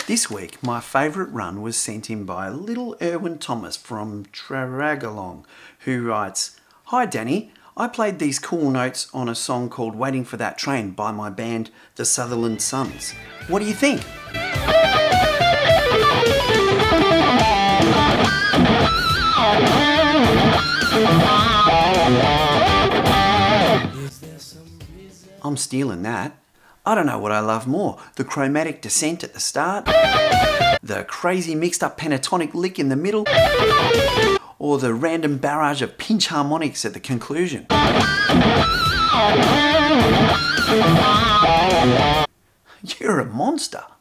This week, my favourite run was sent in by Little Irwin Thomas from Traragalong, who writes, "Hi Danny, I played these cool notes on a song called Waiting for That Train by my band The Sutherland Sons. What do you think?" I'm stealing that. I don't know what I love more, the chromatic descent at the start, the crazy mixed up pentatonic lick in the middle, or the random barrage of pinch harmonics at the conclusion. You're a monster.